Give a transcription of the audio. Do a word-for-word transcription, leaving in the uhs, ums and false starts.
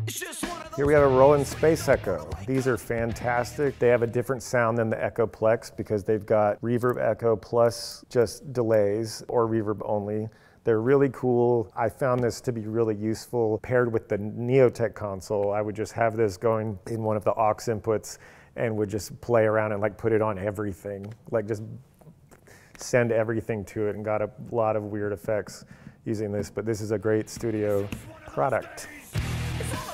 Here we have a Roland Space Echo. These are fantastic. They have a different sound than the Echoplex because they've got reverb echo plus just delays or reverb only. They're really cool. I found this to be really useful. Paired with the Neotech console, I would just have this going in one of the aux inputs and would just play around and like put it on everything. Like just send everything to it and got a lot of weird effects using this, but this is a great studio product.